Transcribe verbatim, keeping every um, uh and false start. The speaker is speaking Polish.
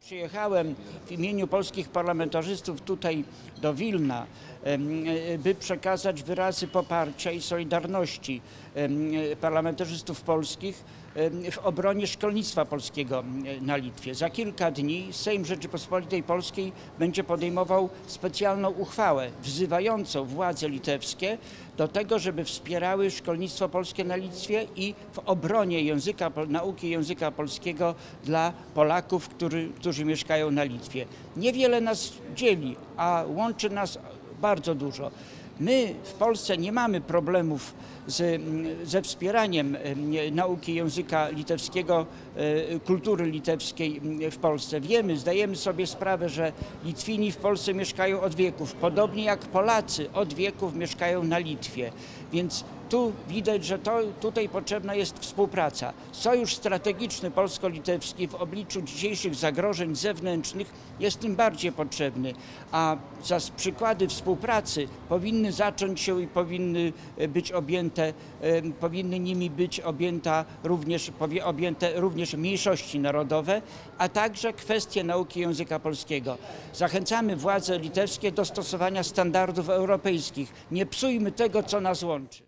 Przyjechałem w imieniu polskich parlamentarzystów tutaj do Wilna, by przekazać wyrazy poparcia i solidarności parlamentarzystów polskich w obronie szkolnictwa polskiego na Litwie. Za kilka dni Sejm Rzeczypospolitej Polskiej będzie podejmował specjalną uchwałę wzywającą władze litewskie do tego, żeby wspierały szkolnictwo polskie na Litwie i w obronie języka, nauki języka polskiego dla Polaków, który, którzy mieszkają na Litwie. Niewiele nas dzieli, a łączy nas bardzo dużo. My w Polsce nie mamy problemów z, ze wspieraniem nauki języka litewskiego, kultury litewskiej w Polsce. Wiemy, zdajemy sobie sprawę, że Litwini w Polsce mieszkają od wieków, podobnie jak Polacy od wieków mieszkają na Litwie. Więc tu widać, że to, tutaj potrzebna jest współpraca. Sojusz strategiczny polsko-litewski w obliczu dzisiejszych zagrożeń zewnętrznych jest tym bardziej potrzebny, a za przykłady współpracy powinny zacząć się i powinny być objęte, powinny nimi być objęta również, objęte również mniejszości narodowe, a także kwestie nauki języka polskiego. Zachęcamy władze litewskie do stosowania standardów europejskich. Nie psujmy tego, co nas łączy.